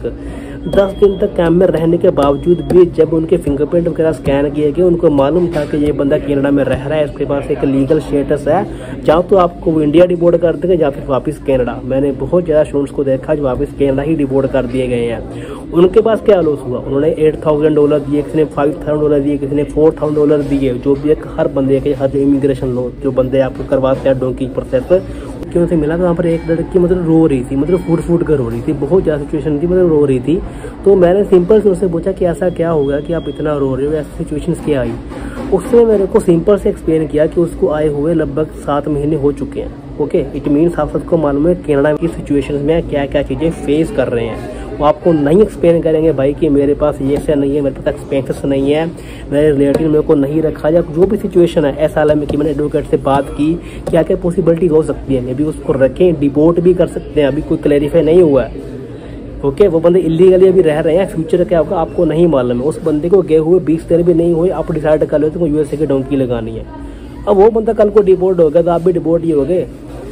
10 दिन तक कैंप में रहने के बावजूद भी जब उनके फिंगरप्रिंट वगैरह स्कैन किए गए, उनको मालूम था कि ये बंदा कनाडा में रह रहा है, इसके पास एक लीगल स्टेटस है, जहाँ तो आपको इंडिया डिपोर्ट कर देंगे या फिर वापस कनाडा। मैंने बहुत ज़्यादा स्टूडेंट्स को देखा जो वापस कनाडा ही डिपोर्ट कर दिए गए हैं। उनके पास क्या लॉस हुआ, उन्होंने $8,000 दिए, किसी ने $5,000 दिए, किसी ने $4,000 दिए, जो भी एक हर बंदे के हर इमिग्रेशन लॉ जो बंदे आपको करवाते हैं डोंकी प्रोसेस क्यों से मिला। तो वहाँ पर एक लड़की मतलब रो रही थी, मतलब फूट कर रो रही थी, बहुत ज़्यादा सिचुएशन थी, मतलब रो रही थी। तो मैंने सिंपल से उससे पूछा कि ऐसा क्या हो गया कि आप इतना रो रहे हो, ऐसी सिचुएशंस क्या आई। उसने मेरे को सिंपल से एक्सप्लेन किया कि उसको आए हुए लगभग 7 महीने हो चुके हैं। ओके, इट मीन्स आप सबको मालूम है कनाडा की सिचुएशंस में क्या क्या चीज़ें फेस कर रहे हैं। वो आपको नहीं एक्सप्लेन करेंगे भाई कि मेरे पास ये से नहीं है, मेरे पास एक्सपेंसेस नहीं है, मेरे रिलेटिव मेरे को नहीं रखा, या जो भी सिचुएशन है। ऐसा में कि मैंने एडवोकेट से बात की क्या क्या पॉसिबिलिटी हो सकती है, मे बी उसको रखें, डिपोर्ट भी कर सकते हैं, अभी कोई क्लैरिफाई नहीं हुआ है। ओके, वो बंदे इलीगली अभी रह रहे हैं, फ्यूचर क्या होगा आपको नहीं मालूम है। उस बंदे को गए हुए 20 दिन भी नहीं हुए, आप डिसाइड कर लो तो USA की डोंकी लगानी है। अब वो बंदा कल को डिपोर्ट हो गया तो आप भी डिपोर्ट ही हो गए।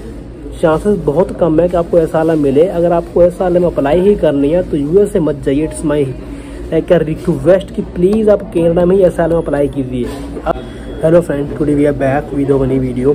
चांसेस बहुत कम है कि आपको एसाइलम मिले। अगर आपको एसाइलम अप्लाई ही करनी है तो USA मत जाइए। इट्स माई लाइक रिक्वेस्ट कि प्लीज़ आप कनाडा में ही एसाइलम अप्लाई कीजिए। Hello friends, today we are back with a new video.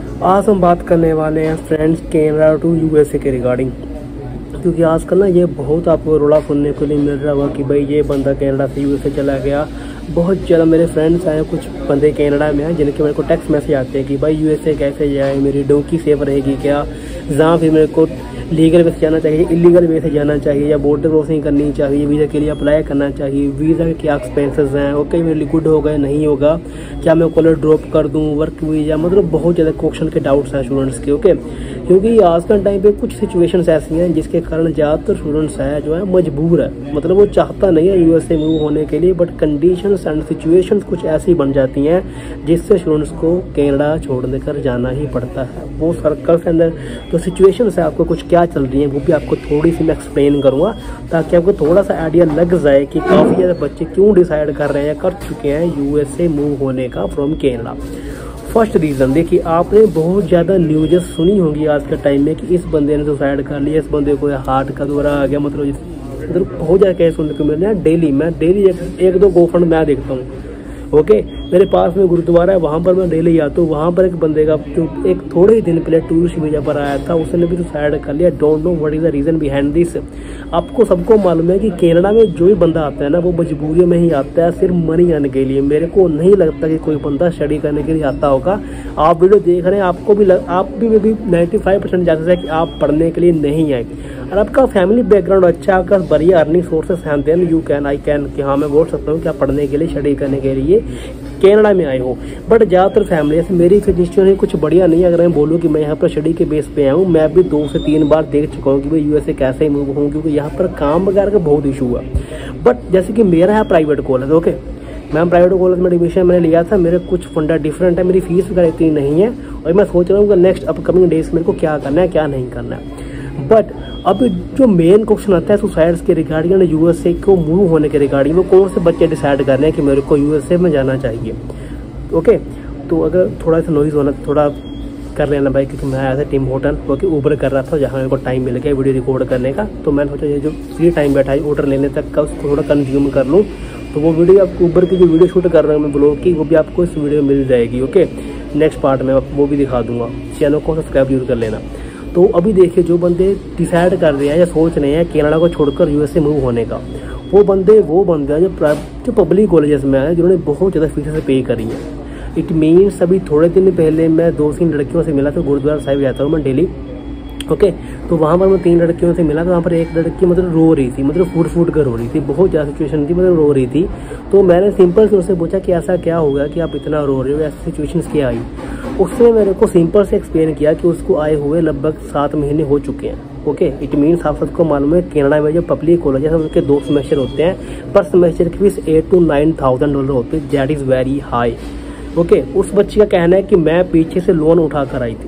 आज हम बात करने वाले हैं फ्रेंड्स कनाडा टू USA के रिगार्डिंग, क्योंकि आजकल ना ये बहुत आपको रोड़ा सुनने को नहीं मिल रहा हुआ कि भाई ये बंदा कनाडा से USA चला गया। बहुत ज़्यादा मेरे फ्रेंड्स आए, कुछ बंदे कनाडा में हैं जिनके मेरे को टेक्स्ट मैसेज आते हैं कि भाई USA कैसे जाए, मेरी डोंकी सेफ रहेगी क्या, जहाँ फिर मेरे को लीगल वे से जाना चाहिए, इलीगल वे से जाना चाहिए, या बॉर्डर क्रॉसिंग करनी चाहिए, वीज़ा के लिए अप्लाई करना चाहिए, वीज़ा के क्या एक्सपेंसेस हैं, ओके मेरे लिक्विड हो गए नहीं होगा, क्या मैं कॉलेज ड्रॉप कर दूँ, वर्क वीज़ा, मतलब बहुत ज़्यादा क्वेश्चन के डाउट्स हैं स्टूडेंट्स के। ओके, क्योंकि आज का टाइम पे कुछ सिचुएशंस ऐसी हैं जिसके कारण ज़्यादातर स्टूडेंट्स है जो है मजबूर है, मतलब वो चाहता नहीं है USA मूव होने के लिए, बट कंडीशंस एंड सिचुएशंस कुछ ऐसी बन जाती हैं जिससे स्टूडेंट्स को कनाडा छोड़ देकर जाना ही पड़ता है। वो सर्कल के अंदर तो सिचुएशंस है, आपको कुछ क्या चल रही है वो भी आपको थोड़ी सी मैं एक्सप्लेन करूँगा, ताकि आपको थोड़ा सा आइडिया लग जाए कि काफ़ी ज़्यादा बच्चे क्यों डिसाइड कर रहे हैं, कर चुके हैं USA मूव होने का फ्रॉम कनाडा। फर्स्ट रीज़न देखिए, आपने बहुत ज़्यादा न्यूज़ सुनी होंगी आज के टाइम में कि इस बंदे ने सुसाइड कर लिया, इस बंदे को हार्ट का दौरा आ गया, मतलब बहुत ज़्यादा केस सुनने को मिल रहे हैं। डेली मैं एक दो गोफंड मैं देखता हूँ। ओके, मेरे पास में गुरुद्वारा है, वहाँ पर मैं डेली आता हूँ। वहाँ पर एक बंदे का जो एक थोड़े ही दिन पहले टूरिस्ट वीजा पर आया था, उसने भी सुसाइड कर लिया। Don't know what is the reason behind this. आपको सबको मालूम है कि कनाडा में जो भी बंदा आता है ना वो मजबूरियों में ही आता है, सिर्फ मनी आने के लिए। मेरे को नहीं लगता कि कोई बंदा स्टडी करने के लिए आता होगा। आप वीडियो देख रहे हैं, आपको भी आप भी 95% चांसेस है कि आप पढ़ने के लिए नहीं आए। और आपका फैमिली बैकग्राउंड अच्छा, आपका बढ़िया अर्निंग सोर्सेस हैं, then you can I can कि हाँ मैं बोल सकता हूँ कि आप पढ़ने के लिए स्टडी करने के लिए कनाडा में आए हो। बट ज़्यादातर फैमिली ऐसे मेरी कंडीशन कुछ बढ़िया नहीं है। अगर मैं बोलूँ कि मैं यहाँ पर स्टडी के बेस पे आया हूँ, मैं भी 2 से 3 बार देख चुका हूँ कि भाई USA कैसे ही मूव हूँ, क्योंकि यहाँ पर काम वगैरह का बहुत इशू है। बट जैसे कि मेरा है प्राइवेट कॉलेज, ओके मैं प्राइवेट कॉलेज में एडमिशन मैंने लिया था, मेरे कुछ फंडा डिफरेंट है, मेरी फीस वगैरह इतनी नहीं है, और मैं सोच रहा हूँ कि नेक्स्ट अपकमिंग डेज मेरे को क्या करना है क्या नहीं करना है। बट अब जो मेन क्वेश्चन आता है सुसाइड्स के रिगार्डिंग USA को मूव होने के रिगार्डिंग, वो कौन से बच्चे डिसाइड कर रहे हैं कि मेरे को USA में जाना चाहिए। ओके, तो अगर थोड़ा सा नॉइज़ होना थोड़ा कर लेना भाई, क्योंकि मैं आया था टिम होटल क्योंकि ऊबर कर रहा था, जहाँ मेरे को टाइम मिल गया वीडियो रिकॉर्ड करने का। तो मैंने सोचा ये जो फ्री टाइम बैठा है ऑर्डर लेने तक का उसको थोड़ा कंज्यूम कर लूँ। तो वो वीडियो आपको ऊबर की जो वीडियो शूट कर रहा हूँ मैं ब्लॉग की, वो भी आपको इस वीडियो में मिल जाएगी। ओके, नेक्स्ट पार्ट में वो भी दिखा दूंगा। चैनल को सब्सक्राइब जरूर कर लेना। तो अभी देखिए, जो बंदे डिसाइड कर रहे हैं या सोच रहे हैं कनाडा को छोड़कर USA मूव होने का, वो बंदे हैं जो पब्लिक कॉलेजेस में आए, जिन्होंने बहुत ज़्यादा फीसें पे करी हैं। इट मीन्स अभी थोड़े दिन पहले मैं 2-3 लड़कियों से मिला था, गुरुद्वारा साहिब जाता हूँ मैं डेली। ओके, तो वहाँ पर मैं 3 लड़कियों से मिला, तो वहाँ पर एक लड़की मतलब रो रही थी, मतलब फूट कर रो रही थी, बहुत ज़्यादा सिचुएशन थी, मतलब रो रही थी। तो मैंने सिंपल से उससे पूछा कि ऐसा क्या हो गया कि आप इतना रो रहे हो, ऐसी सिचुएशंस क्या आई। उसने मेरे को सिंपल से एक्सप्लेन किया कि उसको आए हुए लगभग 7 महीने हो चुके हैं। ओके, इट मीन्स आप सबको मालूम है कनाडा में जो पब्लिक कॉलेज है उनके 2 सेमेस्टर होते हैं, पर सेमेस्टर की फीस $8,000 to $9,000 होती है, that is very high. Okay, उस बच्ची का कहना है कि मैं पीछे से लोन उठा कर आई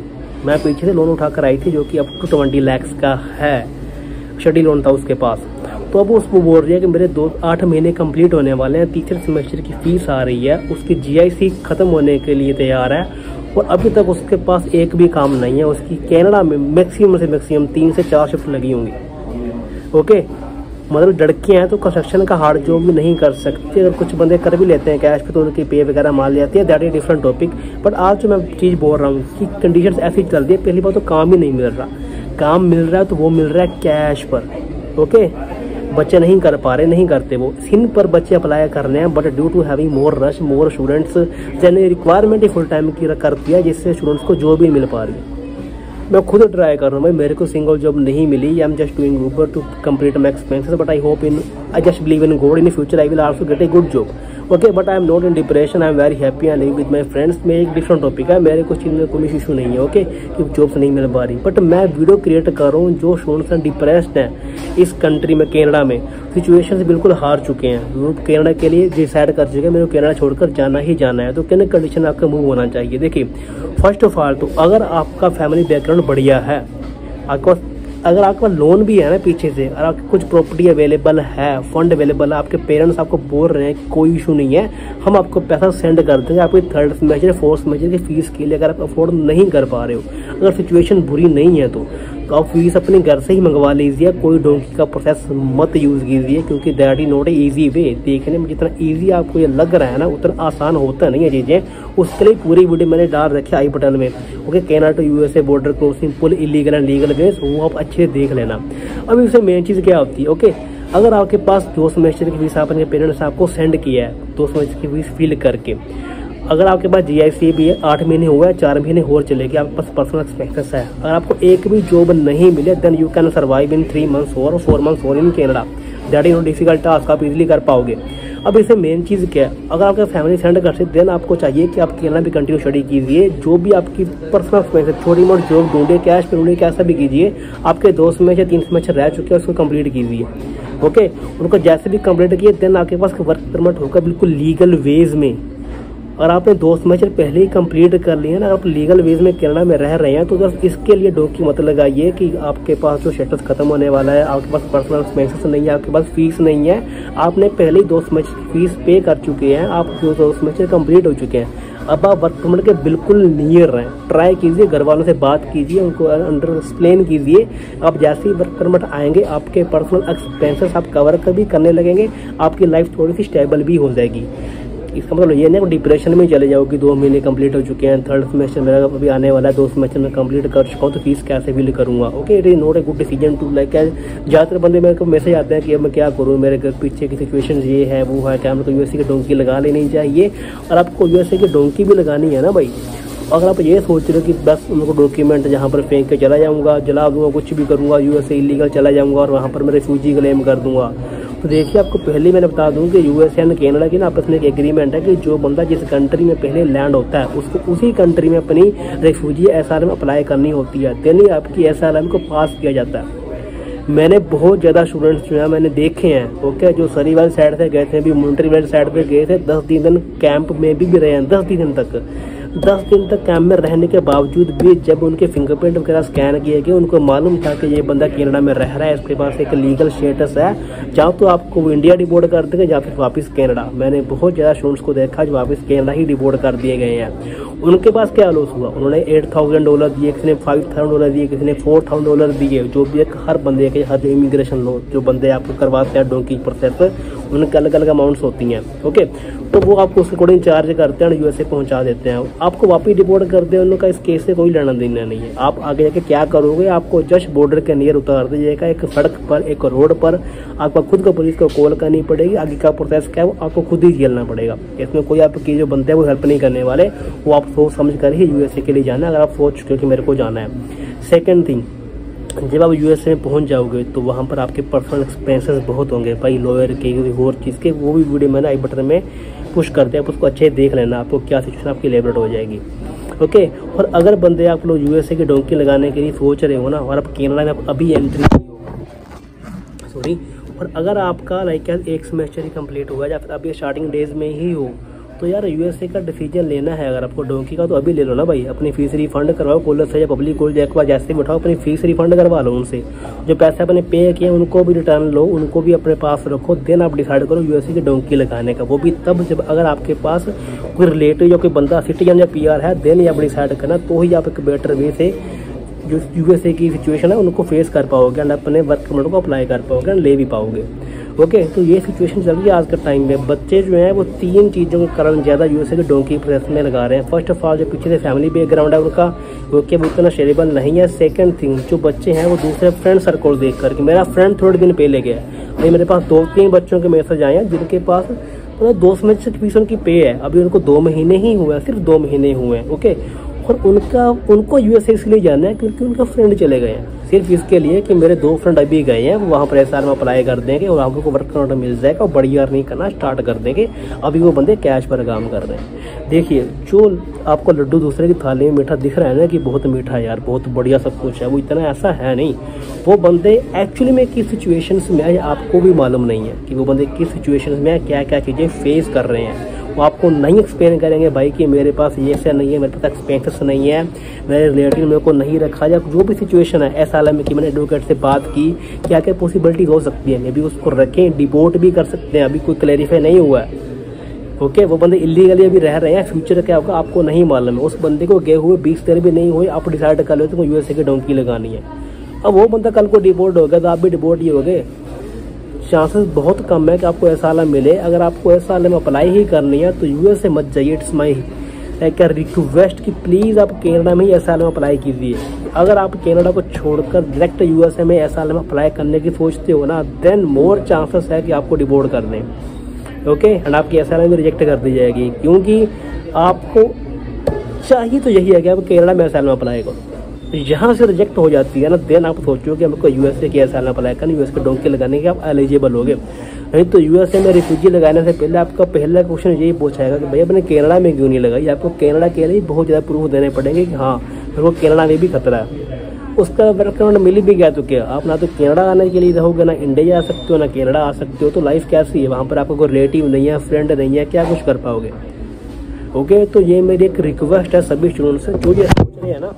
थी, जो कि अप टू 20 लाख का है, स्टडी लोन था उसके पास। तो अब उसको बोल रही है कि मेरे 8 महीने कंप्लीट होने वाले हैं, तीसरे सेमेस्टर की फीस आ रही है, उसकी GIC खत्म होने के लिए तैयार है, और अभी तक उसके पास एक भी काम नहीं है। उसकी कनाडा में मैक्सिमम से मैक्सिमम 3 से 4 शिफ्ट लगी होंगी। ओके, मतलब लड़कियां हैं तो कंस्ट्रक्शन का हार्ड जॉब भी नहीं कर सकती। अगर कुछ बंदे कर भी लेते हैं कैश पे तो उनकी पे वगैरह मान लेती है, that is different topic. But आज जो मैं चीज़ बोल रहा हूँ कि कंडीशन ऐसी चल रही है, पहली बात तो काम ही नहीं मिल रहा, काम मिल रहा है तो वो मिल रहा है कैश पर। ओके, बच्चे नहीं कर पा रहे, नहीं करते वो सिन पर बच्चे अप्लाई कर रहे हैं, but due to having more rush more students यानी रिक्वायरमेंट ही फुल टाइम की कर दिया, जिससे स्टूडेंट्स को जॉब भी मिल पा रही है। मैं खुद ट्राई कर रहा हूँ भाई, मेरे को सिंगल जॉब नहीं मिली। I am just doing Uber to complete my expenses, but I hope in I just believe in God in future I will also get a good job. Okay, but I am not in depression, I am very happy I live with my friends. में एक different topic है, मेरे कुछ चीज़ में कोई issue नहीं है। Okay, कि जॉब्स नहीं मिल पा रही, बट मैं वीडियो क्रिएट कर रहा हूँ जो स्टूडेंट्स डिप्रेस्ड हैं इस कंट्री में, कनाडा में सिचुएशन बिल्कुल हार चुके हैं, वो कनाडा के लिए डिसाइड कर चुके हैं मेरे को कनाडा छोड़कर जाना ही जाना है। तो किन कंडीशन आपका मूव होना चाहिए? देखिए, फर्स्ट ऑफ ऑल तो अगर आपका फैमिली बैकग्राउंड बढ़िया है, आपका अगर आपका लोन भी है ना पीछे से, और आपकी कुछ प्रॉपर्टी अवेलेबल है, फंड अवेलेबल है, आपके पेरेंट्स आपको बोल रहे हैं कोई इशू नहीं है, हम आपको पैसा सेंड कर देंगे आपकी थर्ड सेमेस्टर फोर्थ सेमेस्टर की फीस के लिए। अगर आप अफोर्ड नहीं कर पा रहे हो, अगर सिचुएशन बुरी नहीं है तो आप फीस अपने घर से ही मंगवा लीजिए, कोई डोंकी का प्रोसेस मत यूज़ कीजिए, क्योंकि that is not a easy way. देखने में जितना ईजी आपको ये लग रहा है ना, उतना आसान होता नहीं है चीज़ें। उसके लिए पूरी वीडियो मैंने डाल रखी है आई बटन में। Okay, Canada to USA border crossing pull illegal and legal ways, वो आप अच्छे देख लेना। अब इससे मेन चीज़ क्या होती है? ओके, अगर आपके पास 2 सेमेस्टर की फीस अपने पेरेंट्स आपको सेंड किया है, 2 सेमेस्टर की फीस फिल करके, अगर आपके पास GIC भी है, 8 महीने हुआ है, 4 महीने और चलेगी, आपके पास पर्सनल एक्सपेंसेस है, अगर आपको एक भी जॉब नहीं मिले then you can survive in 3 months और 4 मंथ्स और in Canada. That is not difficult task, आप इजीली कर पाओगे। अब इससे मेन चीज़ क्या है? अगर आपका फैमिली सेंड करते देन आपको चाहिए कि आप कनाडा भी कंटिन्यू स्टडी कीजिए, जो भी आपकी पर्सनल एक्सपेंसेस, छोटी मोटी जॉब ढूंढिए, कैश पे ढूंढिए, कैसा भी कीजिए। आपके 2 सेमेस्टर 3 सेमेस्टर रह चुके हैं, उसको कंप्लीट कीजिए। ओके, उनको जैसे भी कंप्लीट किए देन आपके पास वर्क परमिट होगा बिल्कुल लीगल वेज में। और आपने 2 सेमेस्टर पहले ही कंप्लीट कर लिए ना, आप लीगल वेज में कनाडा में रह रहे हैं, तो बस इसके लिए डोंकी मत लगाइए कि आपके पास जो स्टेटस खत्म होने वाला है, आपके पास पर्सनल एक्सपेंसेस नहीं है, आपके पास फीस नहीं है, आपने पहले ही 2 सेमेस्टर की फीस पे कर चुके हैं, आप 2 सेमेस्टर कंप्लीट हो चुके हैं। अब आप वर्क परमिट के बिल्कुल नियर रहें, ट्राई कीजिए, घर वालों से बात कीजिए, उनको अंडर एक्सप्लेन कीजिए। आप जैसे ही वर्क परमिट आएंगे, आपके पर्सनल एक्सपेंसेस आप कवर भी करने लगेंगे, आपकी लाइफ थोड़ी सी स्टेबल भी हो जाएगी। इसका मतलब ये नहीं डिप्रेशन में चले जाओ कि 2 महीने कंप्लीट हो चुके हैं, थर्ड सेमेस्टर मेरा अभी आने वाला है, 2 सेमेस्टर में कंप्लीट कर चुका हूँ, तो फीस कैसे बिल करूँगा? Okay, it is not a good decision to like. ज़्यादातर बंदे मेरे को मैसेज आते हैं कि अब मैं क्या करूँ, मेरे घर पीछे की सिचुएशन ये है वो है, क्या मेरे को यूएसए की डोंकी लगा लेनी चाहिए? और आपको यूएसए की डोंकी भी लगानी है ना भाई। अगर आप ये सोच रहे हो कि बस उनको डॉक्यूमेंट जहाँ पर फेंक के चला जाऊँगा, जला दूँगा, कुछ भी करूँगा, यूएसए इलीगल चला जाऊँगा और वहाँ पर मैं रिफ्यूजी क्लेम कर दूँगा, तो देखिए आपको पहले मैंने बता दूं कि यूएसए एंड कनाडा की ना आपस में एक एग्रीमेंट है कि जो बंदा जिस कंट्री में पहले लैंड होता है उसको उसी कंट्री में अपनी रेफ्यूजी SRM अप्लाई करनी होती है, देन ही आपकी SRM को पास किया जाता है। मैंने बहुत ज़्यादा स्टूडेंट्स जो है मैंने देखे हैं, ओके, जो सरी वाली साइड से गए थे, भी मॉन्ट्रियल वाली साइड पे गए थे, 10 दिन कैंप में भी रहे हैं, 10 दिन तक 10 दिन तक कैंप में रहने के बावजूद भी जब उनके फिंगरप्रिंट वगैरह स्कैन किए गए, उनको मालूम था कि ये बंदा कनाडा में रह रहा है, इसके पास एक लीगल स्टेटस है, चाहो तो आपको वो इंडिया डिपोर्ट कर देंगे या फिर वापस कनाडा। मैंने बहुत ज़्यादा स्टूडेंट्स को देखा जो वापस कनाडा ही डिपोर्ट कर दिए गए हैं। उनके पास क्या लॉस हुआ? उन्होंने $8,000 दिए, किसी ने $5,000 दिए, किसी ने $4,000 दिए, जो भी एक हर बंदे के हर इमिग्रेशन लो जो बंदे आपको करवाते हैं डोंकी प्रोसेस, उनके अलग अलग अमाउंट्स होती हैं। ओके, तो वो आपको उसके अकॉर्डिंग चार्ज करते हैं और यूएसए पहुंचा देते हैं, आपको वापस डिपोर्ट कर दे, उनका इस केस से कोई लेना देना नहीं है। आप आगे जाके क्या करोगे? आपको जस्ट बॉर्डर के नियर उतार दीजिएगा, एक सड़क पर, एक रोड पर, आपको खुद को पुलिस को कॉल करनी पड़ेगी, आगे का प्रोसेस क्या है वो आपको खुद ही झेलना पड़ेगा। इसमें कोई आपकी जो बंदे हैं वो हेल्प नहीं करने वाले, वो आप सोच समझ कर ही यूएसए के लिए जाना है, अगर आप सोच चुके हो कि मेरे को जाना है। सेकेंड थिंग, जब आप यूएसए में पहुंच जाओगे तो वहाँ पर आपके पर्सनल एक्सपेंसेस बहुत होंगे भाई, लॉयर के और चीज़ के, वो भी वीडियो मैंने आई बटन में पुश करते हैं, आप उसको अच्छे देख लेना, आपको क्या सिचुएशन आपकी एलेबोरेट हो जाएगी। ओके, और अगर बंदे आप लोग यूएसए की डोंकी लगाने के लिए सोच रहे हो ना, और आप कनाडा में अभी एंट्री सॉरी, और अगर आपका लाइक 1 सेमेस्टर ही कंप्लीट हुआ या फिर अभी स्टार्टिंग डेज में ही हो, तो यार यूएसए का डिसीजन लेना है अगर आपको डोंकी का, तो अभी ले लो ना भाई, अपनी फीस रिफंड करवाओ कॉलेज से या पब्लिक कॉलेज एक बार जैसे भी उठाओ, अपनी फीस रिफंड करवा लो उनसे, जो पैसे अपने पे किए उनको भी रिटर्न लो, उनको भी अपने पास रखो, देन आप डिसाइड करो यूएसए की डोंकी लगाने का। वो भी तब जब अगर आपके पास कोई रिलेटिव या कोई बंदा सिटीजन या PR है, देन ही आप डिसाइड करना, तो ही आप एक बेटर वे से जो यूएसए की सिचुएशन है उनको फेस कर पाओगे एंड अपने वर्क परमिट को अप्लाई कर पाओगे एंड ले भी पाओगे। ओके, तो ये सिचुएशन चल रही है आज के टाइम में। बच्चे जो हैं वो 3 चीज़ों के कारण ज़्यादा यूएसए के डोंकी प्रोसेस में लगा रहे हैं। फर्स्ट ऑफ ऑल, जो पीछे से फैमिली बैकग्राउंड है उनका, वो कि वो इतना शेरेबल नहीं है। सेकंड थिंग, जो बच्चे हैं वो दूसरे फ्रेंड सर्कल देख करके, मेरा फ्रेंड थोड़े दिन पहले गया, अभी मेरे पास 2-3 बच्चों के मैसेज आए हैं जिनके पास मतलब 2 समझ से फीस उनकी पे है, अभी उनको 2 महीने ही हुए हैं, सिर्फ 2 महीने हुए हैं। ओके, और उनको यूएसए इसलिए जाना है क्योंकि उनका फ्रेंड चले गए हैं, सिर्फ इसके लिए कि मेरे 2 फ्रेंड अभी गए हैं, वो वहाँ पर SR में अप्लाई कर देंगे और आप लोग को वर्क परमिट मिल जाएगा और बढ़िया अर्निंग करना स्टार्ट कर देंगे। अभी वो बंदे कैश पर काम कर रहे हैं। देखिए, जो आपको लड्डू दूसरे की थाली में मीठा दिख रहा है ना कि बहुत मीठा यार, बहुत बढ़िया सब कुछ है, वो इतना ऐसा है नहीं। वो बंदे एक्चुअली में किस सिचुएशंस में है आपको भी मालूम नहीं है कि वो बंदे किस सिचुएशंस में है, क्या क्या चीज़ें फेस कर रहे हैं। वो आपको नहीं एक्सप्लेन करेंगे भाई कि मेरे पास ये ऐसा नहीं है, मेरे पास एक्सपेंसेस नहीं है, मेरे रिलेटिव मेरे को नहीं रखा, या जो भी सिचुएशन है। ऐसा में कि मैंने एडवोकेट से बात की, क्या क्या पॉसिबिलिटी हो सकती है, मे भी उसको रखें, डिपोर्ट भी कर सकते हैं, अभी कोई क्लैरिफाई नहीं हुआ है। ओके, वो बंदे इलीगली अभी रह रहे हैं, फ्यूचर क्या होगा आपको नहीं मालूम है। उस बंदे को गए हुए 20 दिन भी नहीं हुए, आप डिसाइड कर लो तो यूएसए की डोंकी लगानी है। अब वो बंदा कल को डिपोर्ट हो गया तो आप भी डिपोर्ट ही हो गए। चांसेस बहुत कम है कि आपको एसाइलम मिले। अगर आपको एसाइलम अप्लाई ही करनी है तो यूएसए मत जाइए। इट्स माई लाइक रिक्वेस्ट कि प्लीज़ आप कनाडा में ही एसाइलम अप्लाई कीजिए। अगर आप कनाडा को छोड़कर डायरेक्ट यूएसए में एसाइलम अप्लाई करने की सोचते हो ना, देन मोर चांसेस है कि आपको डिपोर्ट कर दें। ओके, एंड आपकी एसाइलम भी रिजेक्ट कर दी जाएगी, क्योंकि आपको चाहिए तो यही है कि आप कनाडा में एसाइलम अप्लाई करो। यहाँ से रिजेक्ट हो जाती है ना, देन आप सोचो कि हमको यूएसए की एसाइलम अप्लाई करना, यूएस के डोंकी लगाने के आप एलिजिबल होगे। नहीं तो यूएसए में रिफ्यूजी लगाने से पहले आपका पहला क्वेश्चन यही पूछाएगा कि भैया अपने कनाडा में क्यों नहीं लगाई। आपको कनाडा के लिए बहुत ज़्यादा प्रूफ देने पड़ेंगे कि हाँ मेरे को कनाडा में भी खतरा है। उसका वर्क परमिट मिल भी गया तो क्या, आप ना तो कनाडा आने के लिए रहोगे, ना इंडिया आ सकते हो, ना कनाडा आ सकते हो, तो लाइफ कैसी है वहाँ पर? आपको कोई रिलेटिव नहीं है, फ्रेंड नहीं है, क्या कुछ कर पाओगे? ओके, तो ये मेरी एक रिक्वेस्ट है सभी स्टूडेंट्स से जो ये सोच रहे हैं ना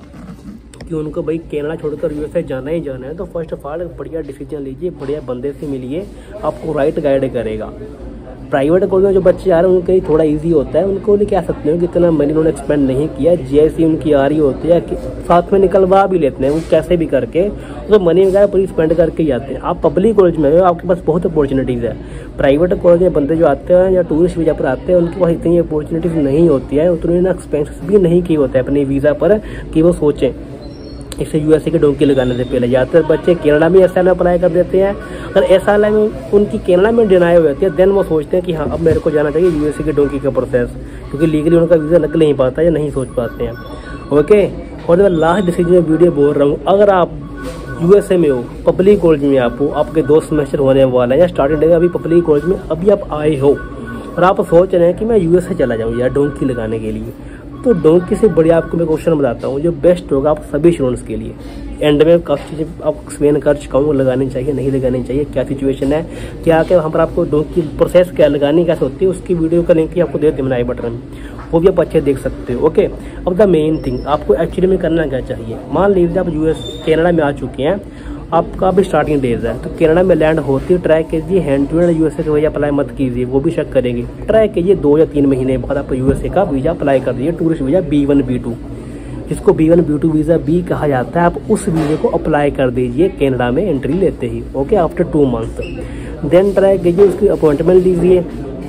कि उनको भाई कनाडा छोड़कर यूएसए जाना ही जाना है, तो फर्स्ट ऑफ ऑल बढ़िया डिसीजन लीजिए, बढ़िया बंदे से मिलिए, आपको राइट गाइड करेगा। प्राइवेट कॉलेज में जो बच्चे आ रहे हैं उनके लिए थोड़ा इजी होता है, उनको नहीं कह सकते हो कि इतना मनी उन्होंने एक्सपेंड नहीं किया, जीआईसी उनकी आ रही होती है, साथ में निकलवा भी लेते हैं वो कैसे भी करके, तो मनी वगैरह पूरी स्पेंड करके ही आते हैं। आप पब्लिक कॉलेज में हो, आपके पास बहुत अपॉर्चुनिटीज़ है। प्राइवेट कॉलेज में बंदे जो आते हैं या टूरिस्ट वीज़ा पर आते हैं, उनके पास इतनी अपॉर्चुनिटीज़ नहीं होती है, उतने एक्सपेंसेस भी नहीं किए होते हैं अपने वीज़ा पर कि वो सोचें इसे यूएसए के डोंकी लगाने से पहले। ज़्यादातर बच्चे कनाडा में एसाइलम अप्लाई कर देते हैं। अगर एसाइलम उनकी कनाडा में डिनाई हो जाती है, देन वो सोचते हैं कि हाँ अब मेरे को जाना चाहिए यूएसए के डोंकी का प्रोसेस, क्योंकि लीगली उनका वीज़ा लग नहीं पाता या नहीं सोच पाते हैं। ओके, और मैं लास्ट डिसीजन में वीडियो बोल रहा हूँ, अगर आप यूएसए में हो, पब्लिक कॉलेज में आप हो, आपके 2 सेमेस्टर होने वाला है या स्टार्टिंग डे अभी पब्लिक कॉलेज में अभी आप आए हो और आप सोच रहे हैं कि मैं यूएसए चला जाऊँ यार डोंकी लगाने के लिए, तो डोंकी से बढ़िया आपको मैं क्वेश्चन बताता हूँ जो बेस्ट होगा आप सभी स्टूडेंट्स के लिए। एंड में काफ़ी चीज़ें आपको एक्सप्लेन कर चुका हूँ, लगानी चाहिए नहीं लगानी चाहिए, क्या सिचुएशन है, क्या क्या वहाँ पर आपको डोंकी प्रोसेस क्या लगानी कैसे होती है, उसकी वीडियो का लिंक भी आपको दे देना आई बटन में, वो भी आप अच्छे देख सकते हो। ओके, अब द मेन थिंग आपको एक्चुअली में करना क्या चाहिए। मान लीजिए आप कनाडा में आ चुके हैं, आपका अभी स्टार्टिंग डेज है, तो कनाडा में लैंड होती है, ट्राई कीजिए हैंड टू हैंड यूएसए का वीज़ा अप्लाई मत कीजिए, वो भी चेक करेंगे। ट्राई कीजिए 2 या 3 महीने बाद आप यूएसए का वीज़ा अप्लाई कर दीजिए, टूरिस्ट वीज़ा B1 B2, जिसको B1 B2 वीज़ा भी कहा जाता है। आप उस वीज़े को अप्लाई कर दीजिए कनाडा में एंट्री लेते ही। Okay, after 2 month then try कीजिए, उसकी अपॉइंटमेंट लीजिए,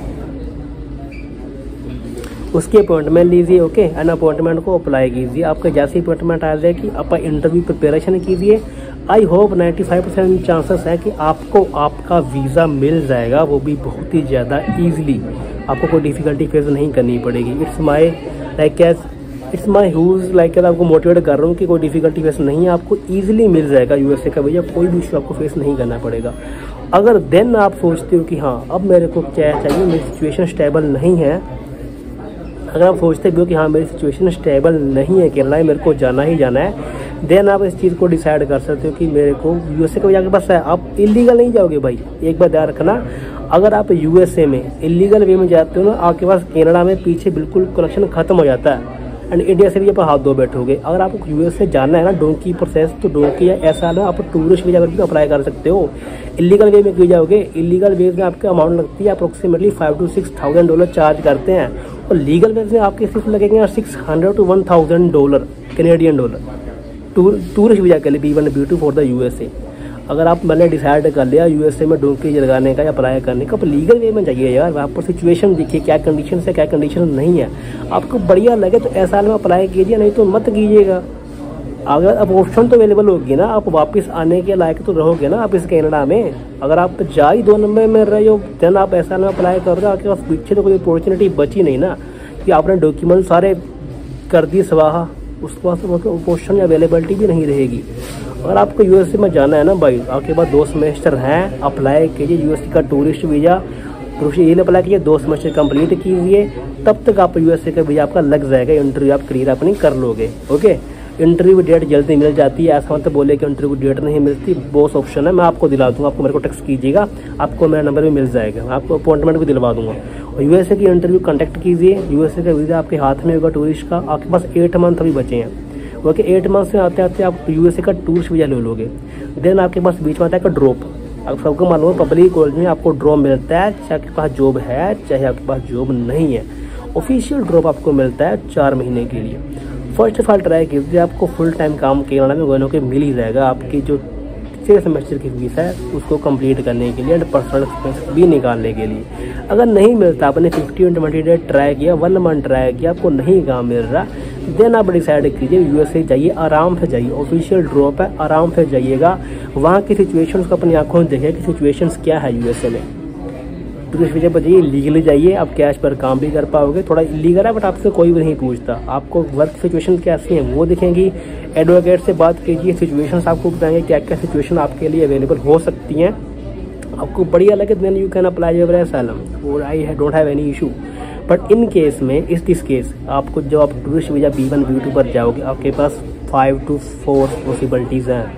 उसकी अपॉइंटमेंट लीजिए। ओके, एंड अपॉइंटमेंट को अप्लाई कीजिए। आपका जैसी अपॉइंटमेंट आ जाएगी आप इंटरव्यू प्रिपरेशन कीजिए। आई होप 95% चांसेस है कि आपको आपका वीज़ा मिल जाएगा, वो भी बहुत ही ज़्यादा ईजिली, आपको कोई डिफ़िकल्टी फेस नहीं करनी पड़ेगी। इट्स माई ह्यूज लाइक आपको मोटिवेट कर रहा हूँ कि कोई डिफ़िकल्टी फेस नहीं है, आपको ईजिली मिल जाएगा यूएसए का वीज़ा, कोई भी इशू आपको फेस नहीं करना पड़ेगा। अगर देन आप सोचते हो कि हाँ अब मेरे को क्या चाहिए, मेरी सिचुएशन स्टेबल नहीं है, अगर आप सोचते भी हो कि हाँ मेरी सिचुएशन स्टेबल नहीं है, कनाडा में मेरे को जाना ही जाना है, देन आप इस चीज़ को डिसाइड कर सकते हो कि मेरे को यूएसए का वीज़ा आपके पास है। आप इलीगल नहीं जाओगे भाई, एक बार ध्यान रखना, अगर आप यूएसए में इलीगल वे में जाते हो ना, आपके पास कनाडा में पीछे बिल्कुल कनेक्शन खत्म हो जाता है एंड इंडिया से भी आप हाथ धो बैठोगे। अगर आपको यूएसए जाना है ना डोंकी प्रोसेस, तो डोंकी या ऐसा ना आप टूरिस्ट वीज़ा भी अप्लाई कर सकते हो। इलीगल वे में क्यों जाओगे, इलीगल वे में आपका अमाउंट लगती है अप्रोक्सीमेटली $5,000 to $6,000 चार्ज करते हैं, और लीगल वे में आपके सिर्फ लगेंगे $600 to $1,000 Canadian dollar. Tourist visa के लिए B1 B2 for the USA। अगर आप मैंने डिसाइड कर लिया USA में डोंकी लगाने का या अप्लाई करने का, आप लीगल वे में जाइए यार। वहाँ पर सिचुएशन देखिए क्या कंडीशन है क्या कंडीशन नहीं है। आपको बढ़िया लगे तो ऐसा में अप्लाई कीजिए, नहीं तो मत कीजिएगा। अगर अब ऑप्शन तो अवेलेबल होगी ना, आप वापस आने के लायक तो रहोगे ना आप इस कनाडा में। अगर आप जा ही 2 नंबर में रहे हो देन आप ऐसा में अप्लाई कर रहे हो, आपके पास पीछे तो कोई अपॉर्चुनिटी बची नहीं ना कि आपने डॉक्यूमेंट सारे कर दिए स्वाहा, उसके बाद ऑप्शन या अवेलेबिलिटी भी नहीं रहेगी। अगर आपको USA में जाना है ना भाई, आपके पास 2 सेमेस्टर हैं, अप्लाई कीजिए USA का टूरिस्ट वीज़ा। टूरिस्ट ये अप्लाई कीजिए, 2 सेमेस्टर कंप्लीट कीजिए, तब तक आप USA का वीज़ा आपका लग जाएगा। इंटरव्यू आप क्लियर अपनी कर लोगे। ओके, इंटरव्यू डेट जल्दी मिल जाती है, ऐसा मत बोले कि इंटरव्यू डेट नहीं मिलती। बहुत ऑप्शन है, मैं आपको दिला दूंगा। आपको मेरे को टेक्स्ट कीजिएगा, आपको मेरा नंबर भी मिल जाएगा, आपको अपॉइंटमेंट भी दिलवा दूंगा। और USA की इंटरव्यू कॉन्टैक्ट कीजिए। USA का वीज़ा आपके हाथ में होगा टूरिस्ट का। आपके पास 8 मंथ अभी बचे हैं। ओके, 8 मंथ से आते आते आप USA का टूरिस्ट वीज़ा ले लोगे। देन आपके पास बीच में आता है ड्रॉप। आप सबको मालूम है पब्लिक कॉलेज में आपको ड्रॉप मिलता है, चाहे आपके पास जॉब है चाहे आपके पास जॉब नहीं है। ऑफिशियल ड्रॉप आपको मिलता है 4 महीने के लिए। फर्स्ट ऑफ ऑल ट्राई कीजिए, आपको फुल टाइम काम कनाडा में गोनों के मिल ही जाएगा। आपकी जो 6 सेमेस्टर की फीस है उसको कंप्लीट करने के लिए एंड पर्सनल एक्सपेंस भी निकालने के लिए। अगर नहीं मिलता, आपने 50 और 20 डे ट्राई किया, 1 मंथ ट्राई किया, आपको नहीं काम मिल रहा, देन आप डिसाइड कीजिए USA जाइए, आराम से जाइए। ऑफिशियल ड्रॉप है, आराम से जाइएगा। वहाँ की सिचुएशंस को अपनी आंखों से देखिए कि सिचुएशंस क्या है USA में। टूरिस्ट वीज़ा पर जाइए, लीगली जाइए, आप कैश पर काम भी कर पाओगे। थोड़ा इलीगल है बट आपसे कोई भी नहीं पूछता। आपको वर्क सिचुएशन कैसी है वो दिखेंगी। एडवोकेट से बात कीजिए, सिचुएशंस आपको बताएंगे क्या क्या सिचुएशन आपके लिए अवेलेबल हो सकती हैं। आपको बढ़िया लगे then you can apply your asylum और I don't have any issue. But in case में दिस केस आपको जब आप टूरिस्ट वीज़ा B1 B2 पर जाओगे, आपके पास 5 to 4 पॉसिबिलिटीज़ हैं।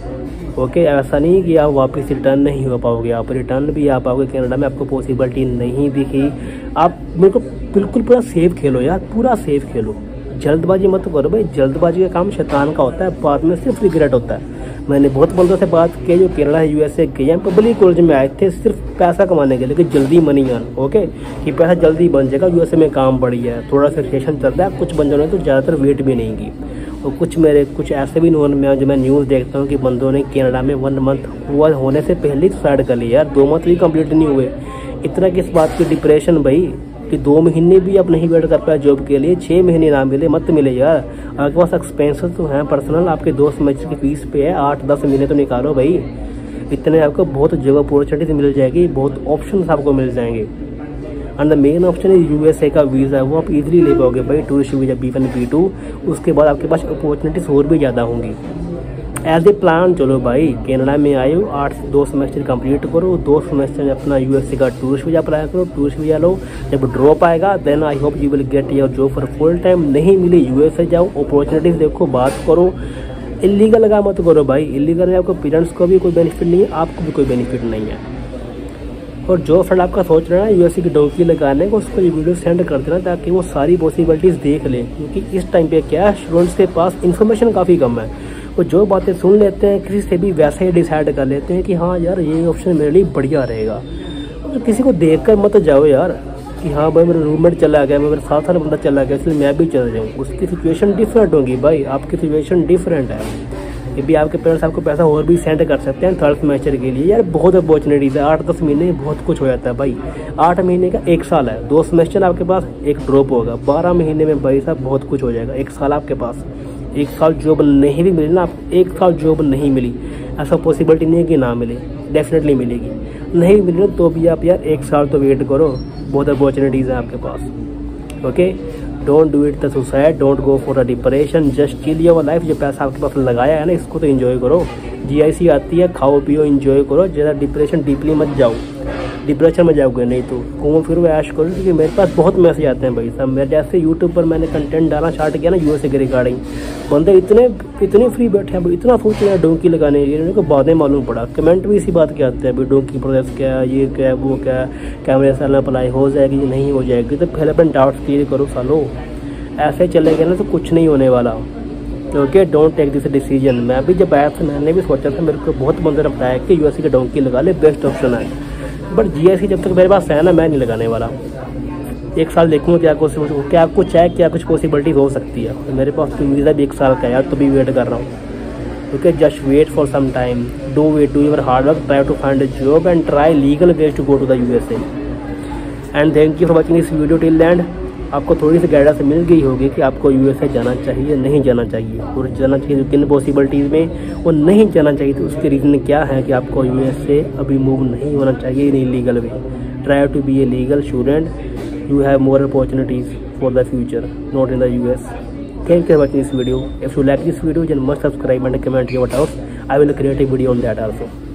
ओके, ऐसा नहीं कि आप वापस रिटर्न नहीं हो पाओगे, आप रिटर्न भी आ पाओगे कनाडा में। आपको पॉसिबिलिटी नहीं दिखी, आप मेरे को बिल्कुल पूरा सेफ खेलो यार, पूरा सेफ खेलो। जल्दबाजी मत करो भाई, जल्दबाजी का काम शैतान का होता है, बाद में सिर्फ रिग्रेट होता है। मैंने बहुत बंदों से बात की जो कनाडा USA गए हैं, पब्लिक कॉलेज में आए थे सिर्फ पैसा कमाने के लिए कि जल्दी मनी आन। ओके, कि पैसा जल्दी बन जाएगा, USA में काम बढ़िया है, थोड़ा सा सेशन चल रहा है। कुछ बंदों ने तो ज़्यादातर वेट भी नहीं की। और कुछ ऐसे भी नोन में जो मैं न्यूज़ देखता हूँ कि बंदों ने कनाडा में 1 मंथ हुआ होने से पहले सुसाइड कर लिया यार। 2 मंथ भी कंप्लीट नहीं हुए। इतना किस बात की डिप्रेशन भाई कि 2 महीने भी आप नहीं वेट कर पाए जॉब के लिए, 6 महीने ना मिले मत मिले यार। आपके पास एक्सपेंसेस तो हैं पर्सनल, आपके 2 सेमेस्टर की फीस पे है, 8-10 महीने तो निकालो भाई। इतने आपको बहुत जगह अपॉर्चुनिटी मिल जाएगी, बहुत ऑप्शन आपको मिल जाएंगे। And the main option is USA का वीज़ा, वो आप इजीली ले पाओगे भाई, टूरिस्ट वीज़ा B1 B2। उसके बाद आपके पास अपॉर्चुनिटीज और भी ज़्यादा होंगी। एज ए प्लान चलो भाई, कनाडा में आए हो, 2 सेमेस्टर कंप्लीट करो, 2 सेमेस्टर में अपना USA का टूरिस्ट वीज़ा अप्लाई करो, टूरिस्ट वीज़ा लो। जब ड्रॉप आएगा then I hope you will get your job for full time. नहीं मिले USA जाओ, अपॉर्चुनिटीज़ देखो, बात करो। इलीगल लगा मत करो भाई, इलीगल में आपको पेरेंट्स को भी कोई बेनिफिट नहीं है, आपको भी कोई बेनिफिट नहीं है। और जो फ्रेंड आपका सोच रहा है USA की डोंकी लगाने को, उसको ये वीडियो सेंड कर देना ताकि वो सारी पॉसिबिलिटीज़ देख ले। क्योंकि इस टाइम पे क्या है, स्टूडेंट्स के पास इन्फॉर्मेशन काफ़ी कम है। वो जो बातें सुन लेते हैं किसी से भी वैसे ही डिसाइड कर लेते हैं कि हाँ यार ये ऑप्शन मेरे लिए बढ़िया रहेगा। तो किसी को देख कर मत जाओ यार कि हाँ भाई मेरा रूममेट चला गया, मेरे साथ वाला बंदा चला गया इसलिए मैं भी चल जाऊँ। उसकी सिचुएशन डिफरेंट होगी भाई, आपकी सिचुएशन डिफरेंट है। ये भी आपके पेरेंट्स आपको पैसा और भी सेंड कर सकते हैं 3rd सेमेस्टर के लिए। यार बहुत अपॉर्चुनिटीज़ है, 8-10 महीने में बहुत कुछ हो जाता है भाई। 8 महीने का 1 साल है, 2 सेमेस्टर आपके पास, 1 ड्रॉप होगा, 12 महीने में भाई साहब बहुत कुछ हो जाएगा। 1 साल आपके पास, 1 साल जॉब नहीं भी मिली ना, आप 1 साल जॉब नहीं मिली, ऐसा पॉसिबिलिटी नहीं है कि ना मिले, डेफिनेटली मिलेगी। नहीं मिली तो भी आप यार 1 साल तो वेट करो, बहुत अपॉर्चुनिटीज़ हैं आपके पास। Okay, don't do it the suicide, don't go for a depression, just chill your life. जो पैसा आपके पास लगाया है ना, इसको तो एंजॉय करो। GIC आती है, खाओ पियो एंजॉय करो, ज़्यादा डिप्रेशन डीपली मत जाओ, डिप्रेशन में जाओगे नहीं तो घूमो फिरो ऐश करो। क्योंकि मेरे पास बहुत मैसेज आते हैं भाई साहब, मेरे जैसे यूट्यूब पर मैंने कंटेंट डालना स्टार्ट किया ना USA के रिगार्डिंग, बंदे इतने फ्री बैठे हैं, इतना सोच रहे हैं डोंकी लगाने के लिए, उनको बातें मालूम पड़ा। कमेंट भी इसी बात के आते हैं भाई डोंकी प्रोसेस क्या है, ये क्या है, वो क्या है, कैमरे साल में अप्लाई हो जाएगी या नहीं हो जाएगी। तो पहले अपने डाउट्स क्लियर करो सालो, ऐसे चलेंगे ना तो कुछ नहीं होने वाला। Okay, don't take this decision. मैं भी जब आया था मैंने भी सोचा था, मेरे को बहुत बंदे ने बताया कि USA की डोंकी लगा ले, बेस्ट ऑप्शन है। बट GIC जब तक मेरे पास है ना, मैं नहीं लगाने वाला। 1 साल देखूँगा क्या कुछ है, क्या कुछ पॉसिबिलिटीज हो सकती है। तो मेरे पास तो वीज़ा भी 1 साल का है यार, तो भी वेट कर रहा हूँ। Okay, just wait for some time, do your hard work, try to find a job and try legal ways to go to the USA। And thank you for watching this video till end. आपको थोड़ी सी guidance मिल गई होगी कि आपको USA जाना चाहिए नहीं जाना चाहिए, और जाना चाहिए किन पॉसिबिलिटीज़ में, और नहीं जाना चाहिए तो उसके रीज़न क्या है कि आपको USA अभी मूव नहीं होना चाहिए in illegal way. Try to be a legal student, you have more opportunities for the future, not in the US। Thank you for watching this video. If you like this video, then must subscribe and comment your doubts. I will create a video on that also.